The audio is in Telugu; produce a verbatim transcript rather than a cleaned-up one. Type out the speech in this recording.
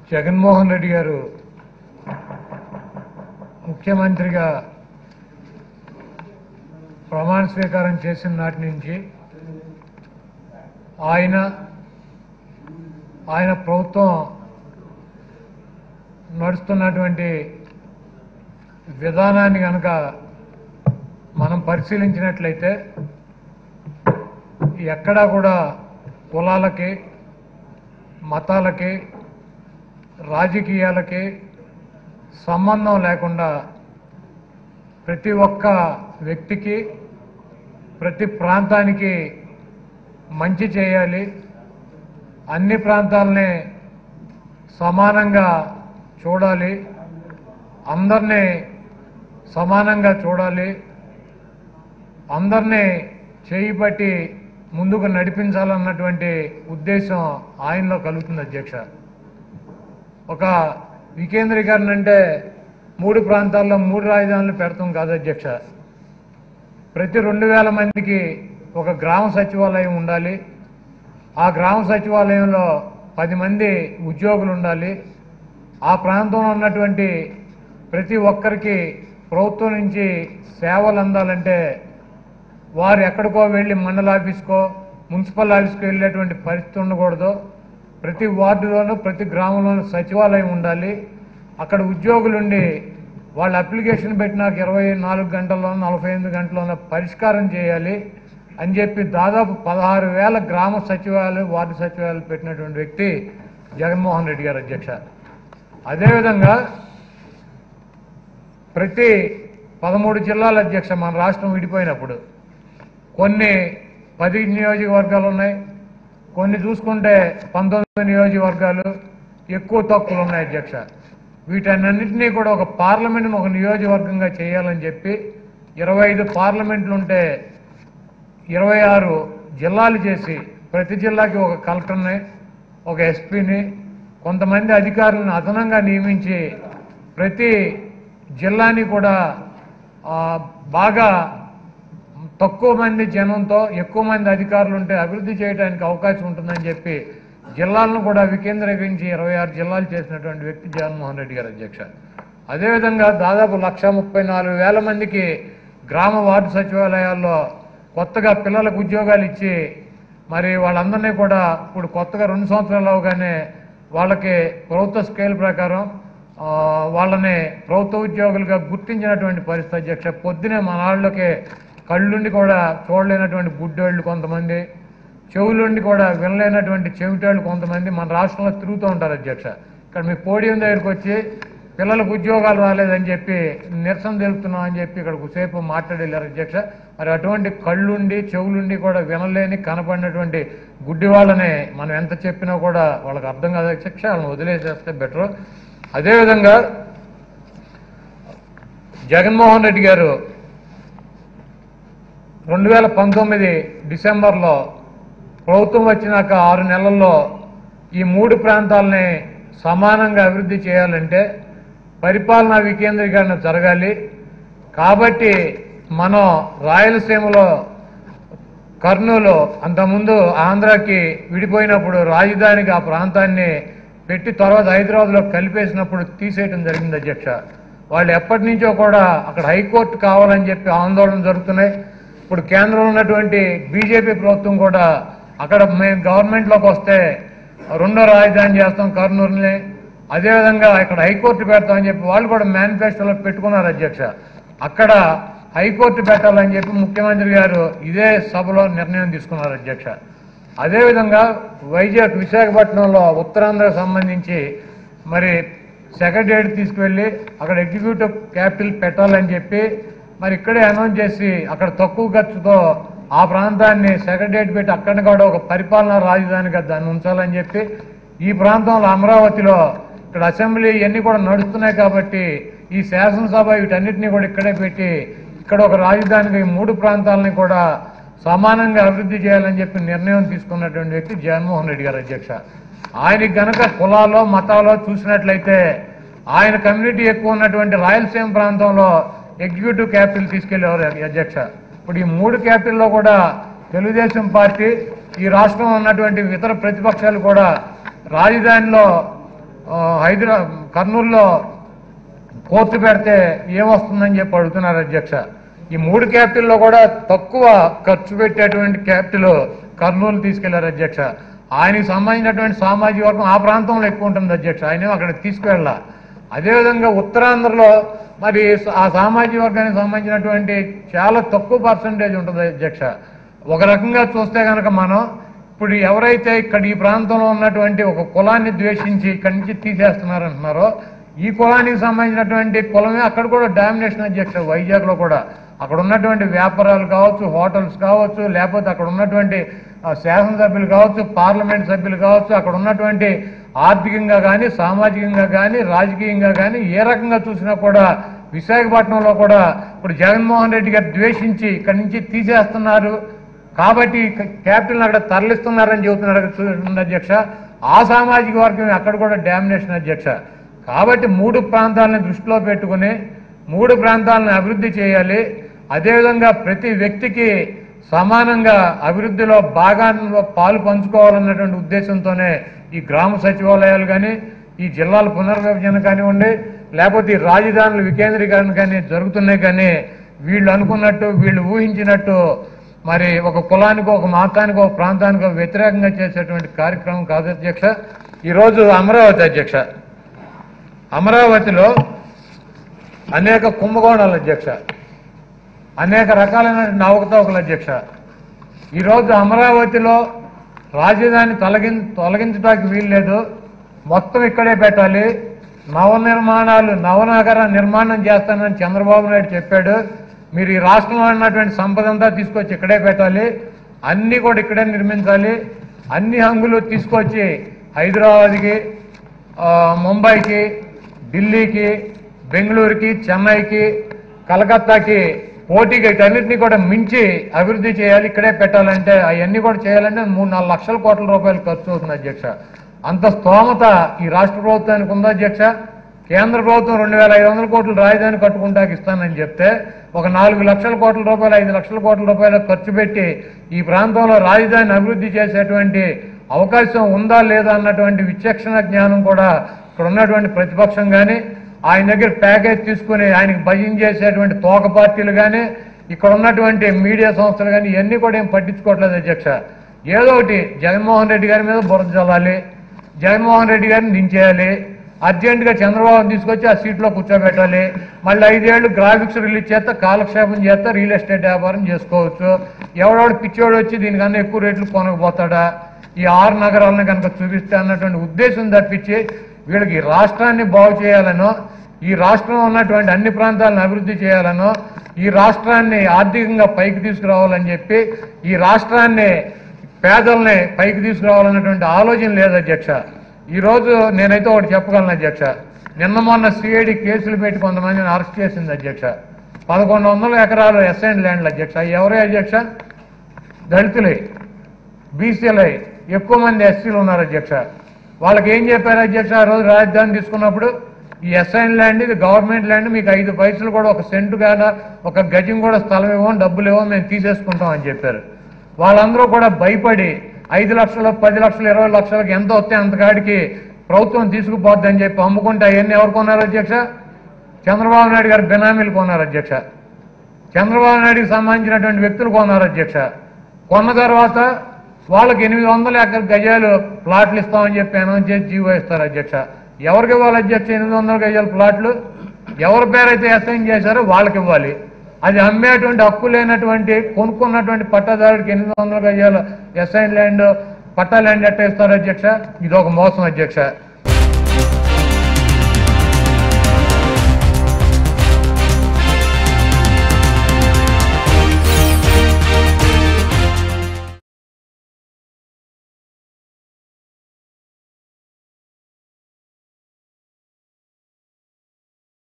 జగన్మోహన్ రెడ్డి గారు ముఖ్యమంత్రిగా ప్రమాణ స్వీకారం చేసిన నాటి నుంచి ఆయన ఆయన ప్రభుత్వం నడుస్తున్నటువంటి విధానాన్ని కనుక మనం పరిశీలించినట్లయితే ఎక్కడా కూడా కులాలకి మతాలకి రాజకీయాలకి సంబంధం లేకుండా ప్రతి ఒక్క వ్యక్తికి ప్రతి ప్రాంతానికి మంచి చేయాలి, అన్ని ప్రాంతాలని సమానంగా చూడాలి, అందరినీ సమానంగా చూడాలి, అందరినీ చేయి పట్టి ముందుకు నడిపించాలన్నటువంటి ఉద్దేశం ఆయనలో కలుగుతుంది అధ్యక్ష. ఒక వికేంద్రీకరణ అంటే మూడు ప్రాంతాల్లో మూడు రాజధానులు పెడతాం కాదు అధ్యక్ష. ప్రతి రెండు వేల మందికి ఒక గ్రామ సచివాలయం ఉండాలి, ఆ గ్రామ సచివాలయంలో పది మంది ఉద్యోగులు ఉండాలి, ఆ ప్రాంతంలో ఉన్నటువంటి ప్రతి ఒక్కరికి ప్రభుత్వం నుంచి సేవలు అందాలంటే వారు ఎక్కడికో వెళ్ళి మండల ఆఫీస్కో మున్సిపల్ ఆఫీస్కో వెళ్ళేటువంటి పరిస్థితి ఉండకూడదు. ప్రతి వార్డులోనూ ప్రతి గ్రామంలోనూ సచివాలయం ఉండాలి, అక్కడ ఉద్యోగులుండి వాళ్ళు అప్లికేషన్ పెట్టినాక ఇరవై నాలుగు గంటల్లోనూ నలభై ఎనిమిది గంటల్లోనూ పరిష్కారం చేయాలి అని చెప్పి దాదాపు పదహారు వేల గ్రామ సచివాలయాలు వార్డు సచివాలయాలు పెట్టినటువంటి వ్యక్తి జగన్మోహన్ రెడ్డి గారు అధ్యక్ష. అదేవిధంగా ప్రతి పదమూడు జిల్లాల అధ్యక్ష మన రాష్ట్రం విడిపోయినప్పుడు కొన్ని పది నియోజకవర్గాలు ఉన్నాయి, కొన్ని చూసుకుంటే పంతొమ్మిది నియోజకవర్గాలు, ఎక్కువ తక్కువలు ఉన్నాయి అధ్యక్ష. వీటన్నింటినీ కూడా ఒక పార్లమెంటును ఒక నియోజకవర్గంగా చేయాలని చెప్పి ఇరవై ఐదు పార్లమెంట్లు ఉంటే ఇరవై ఆరు జిల్లాలు చేసి ప్రతి జిల్లాకి ఒక కలెక్టర్ని ఒక ఎస్పీని కొంతమంది అధికారులను అదనంగా నియమించి ప్రతి జిల్లాని కూడా బాగా తక్కువ మంది జనంతో ఎక్కువ మంది అధికారులు ఉంటే అభివృద్ధి చేయడానికి అవకాశం ఉంటుందని చెప్పి జిల్లాలను కూడా వికేంద్రీకరించి ఇరవై ఆరు జిల్లాలు చేసినటువంటి వ్యక్తి జగన్మోహన్ రెడ్డి గారు అధ్యక్ష. అదేవిధంగా దాదాపు లక్ష ముప్పై నాలుగు వేల మందికి గ్రామ వార్డు సచివాలయాల్లో కొత్తగా పిల్లలకు ఉద్యోగాలు ఇచ్చి మరి వాళ్ళందరినీ కూడా ఇప్పుడు కొత్తగా రెండు సంవత్సరాలు అవగానే వాళ్ళకి ప్రభుత్వ స్కేల్ ప్రకారం వాళ్ళని ప్రభుత్వ ఉద్యోగులుగా గుర్తించినటువంటి పరిస్థితి అధ్యక్ష. పొద్దునే మన వాళ్ళకి కళ్ళుండి కూడా చూడలేనటువంటి గుడ్డోళ్ళు కొంతమంది, చెవులుండి కూడా వినలేనటువంటి చెవిటాళ్ళు కొంతమంది మన రాష్ట్రంలో తిరుగుతూ ఉంటారు అధ్యక్ష. ఇక్కడ మీ పోడియం దగ్గరికి వచ్చి పిల్లలకు ఉద్యోగాలు రాలేదని చెప్పి నిరసన తెలుపుతున్నాం అని చెప్పి ఇక్కడ సేపు మాట్లాడేళ్ళారు అధ్యక్ష. మరి అటువంటి కళ్ళుండి చెవులుండి కూడా వినలేని కనపడినటువంటి గుడ్డి వాళ్ళని మనం ఎంత చెప్పినా కూడా వాళ్ళకి అర్థం కాదు అధ్యక్ష, వాళ్ళని వదిలేసేస్తే బెటర్. అదేవిధంగా జగన్మోహన్ రెడ్డి గారు రెండు వేల పంతొమ్మిది డిసెంబర్లో ప్రభుత్వం వచ్చినాక ఆరు నెలల్లో ఈ మూడు ప్రాంతాలని సమానంగా అభివృద్ధి చేయాలంటే పరిపాలనా వికేంద్రీకరణ జరగాలి. కాబట్టి మనం రాయలసీమలో కర్నూలు అంతకుముందు ఆంధ్రాకి విడిపోయినప్పుడు రాజధానికి ఆ ప్రాంతాన్ని పెట్టి తర్వాత హైదరాబాద్లో కలిపేసినప్పుడు తీసేయడం జరిగింది అధ్యక్ష. వాళ్ళు ఎప్పటి నుంచో కూడా అక్కడ హైకోర్టు కావాలని చెప్పి ఆందోళన జరుగుతున్నాయి. ఇప్పుడు కేంద్రంలో ఉన్నటువంటి బీజేపీ ప్రభుత్వం కూడా అక్కడ మేము గవర్నమెంట్లోకి వస్తే రెండో రాజధాని చేస్తాం కర్నూలుని, అదేవిధంగా ఇక్కడ హైకోర్టు పెడతామని చెప్పి వాళ్ళు కూడా మేనిఫెస్టోలో పెట్టుకున్నారు అధ్యక్ష. అక్కడ హైకోర్టు పెట్టాలని చెప్పి ముఖ్యమంత్రి గారు ఇదే సభలో నిర్ణయం తీసుకున్నారు అధ్యక్ష. అదేవిధంగా వైజాగ్ విశాఖపట్నంలో ఉత్తరాంధ్రకు సంబంధించి మరి సెక్రటేరియట్ తీసుకువెళ్ళి అక్కడ ఎగ్జిక్యూటివ్ క్యాపిటల్ పెట్టాలని చెప్పి మరి ఇక్కడే అనౌన్స్ చేసి అక్కడ తక్కువ ఖర్చుతో ఆ ప్రాంతాన్ని సెక్రటేరియట్ పెట్టి అక్కడ కూడా ఒక పరిపాలనా రాజధానిగా దాన్ని ఉంచాలని చెప్పి ఈ ప్రాంతంలో అమరావతిలో ఇక్కడ అసెంబ్లీ ఇవన్నీ కూడా నడుస్తున్నాయి కాబట్టి ఈ శాసనసభ వీటన్నిటినీ కూడా ఇక్కడే పెట్టి ఇక్కడ ఒక రాజధానిగా ఈ మూడు ప్రాంతాలని కూడా సమానంగా అభివృద్ధి చేయాలని చెప్పి నిర్ణయం తీసుకున్నటువంటి వ్యక్తి జగన్మోహన్ రెడ్డి గారు అధ్యక్ష. ఆయనకి గనక కులాలో మతాలో చూసినట్లయితే ఆయన కమ్యూనిటీ ఎక్కువ ఉన్నటువంటి రాయలసీమ ప్రాంతంలో ఎగ్జిక్యూటివ్ క్యాపిటల్ తీసుకెళ్లేవారు అధ్యక్ష. ఇప్పుడు ఈ మూడు క్యాపిటల్లో కూడా తెలుగుదేశం పార్టీ ఈ రాష్ట్రంలో ఉన్నటువంటి ఇతర ప్రతిపక్షాలు కూడా రాజధానిలో హైదరా కర్నూలులో కోర్టు పెడితే ఏమొస్తుందని చెప్పి అడుగుతున్నారు అధ్యక్ష. ఈ మూడు క్యాపిటల్లో కూడా తక్కువ ఖర్చు పెట్టేటువంటి క్యాపిటల్ కర్నూలు తీసుకెళ్లారు అధ్యక్ష. ఆయనకి సంబంధించినటువంటి సామాజిక వర్గం ఆ ప్రాంతంలో ఎక్కువ ఉంటుంది అధ్యక్ష, ఆయన అక్కడ తీసుకువెళ్ళా. అదేవిధంగా ఉత్తరాంధ్రలో మరి ఆ సామాజిక వర్గానికి సంబంధించినటువంటి చాలా తక్కువ పర్సంటేజ్ ఉంటుంది అధ్యక్ష. ఒక రకంగా చూస్తే కనుక మనం ఇప్పుడు ఎవరైతే ఇక్కడ ఈ ప్రాంతంలో ఉన్నటువంటి ఒక కులాన్ని ద్వేషించి ఇక్కడి నుంచి తీసేస్తున్నారంటున్నారో ఈ కులానికి సంబంధించినటువంటి కులమే అక్కడ కూడా డామినేషన్ అధ్యక్ష. వైజాగ్లో కూడా అక్కడ ఉన్నటువంటి వ్యాపారాలు కావచ్చు, హోటల్స్ కావచ్చు, లేకపోతే అక్కడ ఉన్నటువంటి శాసనసభ్యులు కావచ్చు, పార్లమెంట్ సభ్యులు కావచ్చు, అక్కడ ఉన్నటువంటి ఆర్థికంగా కానీ సామాజికంగా కానీ రాజకీయంగా కానీ ఏ రకంగా చూసినా కూడా విశాఖపట్నంలో కూడా ఇప్పుడు జగన్మోహన్ రెడ్డి గారు ద్వేషించి ఇక్కడి నుంచి తీసేస్తున్నారు కాబట్టి క్యాపిటల్ అక్కడ తరలిస్తున్నారని చెబుతున్నారు అధ్యక్ష. ఆ సామాజిక వర్గం అక్కడ కూడా డామినేషన్ అధ్యక్ష. కాబట్టి మూడు ప్రాంతాలను దృష్టిలో పెట్టుకుని మూడు ప్రాంతాలను అభివృద్ధి చేయాలి. అదేవిధంగా ప్రతి వ్యక్తికి సమానంగా అభివృద్ధిలో భాగాల్లో పాలు పంచుకోవాలన్నటువంటి ఉద్దేశంతోనే ఈ గ్రామ సచివాలయాలు కానీ ఈ జిల్లాల పునర్విభజన కానివ్వండి, లేకపోతే ఈ రాజధానుల వికేంద్రీకరణ కానీ జరుగుతున్నాయి. కానీ వీళ్ళు అనుకున్నట్టు వీళ్ళు ఊహించినట్టు మరి ఒక కులానికో ఒక మతానికో ఒక ప్రాంతానికో వ్యతిరేకంగా చేసేటువంటి కార్యక్రమం కాదు అధ్యక్ష. ఈరోజు అమరావతి అధ్యక్ష, అమరావతిలో అనేక కుంభకోణాలు అధ్యక్ష, అనేక రకాలైన అవకతవకలు అధ్యక్ష. ఈరోజు అమరావతిలో రాజధాని తొలగి తొలగించడానికి వీల్లేదు, మొత్తం ఇక్కడే పెట్టాలి, నవనిర్మాణాలు నవనగర నిర్మాణం చేస్తానని చంద్రబాబు నాయుడు చెప్పాడు. మీరు ఈ రాష్ట్రంలో ఉన్నటువంటి సంపద అంతా తీసుకొచ్చి ఇక్కడే పెట్టాలి, అన్నీ కూడా ఇక్కడే నిర్మించాలి, అన్ని హంగులు తీసుకొచ్చి హైదరాబాద్కి, ముంబైకి, ఢిల్లీకి, బెంగళూరుకి, చెన్నైకి, కలకత్తాకి పోటీకి వీటన్నిటినీ కూడా మించి అభివృద్ధి చేయాలి, ఇక్కడే పెట్టాలంటే అవన్నీ కూడా చేయాలంటే మూడు నాలుగు లక్షల కోట్ల రూపాయలు ఖర్చు అవుతుంది అధ్యక్ష. అంత స్తోమత ఈ రాష్ట్ర ప్రభుత్వానికి ఉందా అధ్యక్ష? కేంద్ర ప్రభుత్వం రెండు వేల ఐదు వందల కోట్లు రాజధాని కట్టుకుంటాకి ఇస్తానని చెప్తే ఒక నాలుగు లక్షల కోట్ల రూపాయలు ఐదు లక్షల కోట్ల రూపాయలు ఖర్చు పెట్టి ఈ ప్రాంతంలో రాజధాని అభివృద్ధి చేసేటువంటి అవకాశం ఉందా లేదా అన్నటువంటి విచక్షణ జ్ఞానం కూడా ఇక్కడ ఉన్నటువంటి ప్రతిపక్షం కానీ ఆయన దగ్గర ప్యాకేజ్ తీసుకుని ఆయనకి భజన చేసేటువంటి తోక పార్టీలు కానీ ఇక్కడ ఉన్నటువంటి మీడియా సంస్థలు కానీ ఇవన్నీ కూడా ఏం పట్టించుకోవట్లేదు అధ్యక్ష. ఏదో ఒకటి జగన్మోహన్ రెడ్డి గారి మీద బురద చల్లాలి, జగన్మోహన్ రెడ్డి గారిని దించేయాలి, అర్జెంటుగా చంద్రబాబుని తీసుకొచ్చి ఆ సీట్లో కూర్చోబెట్టాలి, మళ్ళీ ఐదేళ్లు గ్రాఫిక్స్ రిలీజ్ చేస్తే కాలక్షేపం చేస్తే రియల్ ఎస్టేట్ వ్యాపారం చేసుకోవచ్చు, ఎవడోడు పిచ్చోడు వచ్చి దీనికన్నా ఎక్కువ రేట్లు కొనకపోతాడా, ఈ ఆరు నగరాలను కనుక చూపిస్తే అన్నటువంటి ఉద్దేశం తప్పించి వీళ్ళకి రాష్ట్రాన్ని బాగు చేయాలనో ఈ రాష్ట్రంలో ఉన్నటువంటి అన్ని ప్రాంతాలను అభివృద్ధి చేయాలనో ఈ రాష్ట్రాన్ని ఆర్థికంగా పైకి తీసుకురావాలని చెప్పి ఈ రాష్ట్రాన్ని పేదల్ని పైకి తీసుకురావాలన్నటువంటి ఆలోచన లేదు అధ్యక్ష. ఈరోజు నేనైతే ఒకటి చెప్పగలను అధ్యక్ష, నిన్న మొన్న సిఐడి కేసులు పెట్టి కొంతమందిని అరెస్ట్ చేసింది అధ్యక్ష. పదకొండు వందల ఎకరాలు ఎస్ఐన్ ల్యాండ్లు అధ్యక్ష. ఎవరే అధ్యక్ష? దళితులే, బీసీలే, ఎక్కువ మంది ఎస్సీలు ఉన్నారు అధ్యక్ష. వాళ్ళకి ఏం చెప్పారు అధ్యక్ష? ఆ రోజు రాజధాని తీసుకున్నప్పుడు ఈ ఎస్ఐన్ ల్యాండ్ ఇది గవర్నమెంట్ ల్యాండ్, మీకు ఐదు పైసలు కూడా ఒక సెంటు కాదా ఒక గజం కూడా స్థలం ఇవ్వం, డబ్బులు ఇవ్వం, మేము తీసేసుకుంటాం అని చెప్పారు. వాళ్ళందరూ కూడా భయపడి ఐదు లక్షలు పది లక్షలు ఇరవై లక్షలకు ఎంత వస్తే అంతకాడికి ప్రభుత్వం తీసుకుపోద్దని చెప్పి అమ్ముకుంటే అవన్నీ ఎవరు కొన్నారు అధ్యక్ష? చంద్రబాబు నాయుడు గారు బినామీలు కొన్నారు అధ్యక్ష. చంద్రబాబు నాయుడికి సంబంధించినటువంటి వ్యక్తులు కొన్నారు అధ్యక్ష. కొన్న తర్వాత వాళ్ళకి ఎనిమిది వందల ఎకర గజాలు ప్లాట్లు ఇస్తామని చెప్పి అనౌన్స్ చేసి జీవో ఇస్తారు అధ్యక్ష. ఎవరికి ఇవ్వాలి అధ్యక్ష ఎనిమిది వందల గజాల ప్లాట్లు? ఎవరి పేరైతే అసైన్ చేశారో వాళ్ళకి ఇవ్వాలి. అది అమ్మేటువంటి హక్కు లేనటువంటి కొనుక్కున్నటువంటి పట్టాదారుడికి ఎనిమిది వందల గజాలు అసైన్ ల్యాండ్ పట్టా ల్యాండ్ ఎట్ట ఇస్తారు అధ్యక్ష? ఇది ఒక మోసం అధ్యక్ష.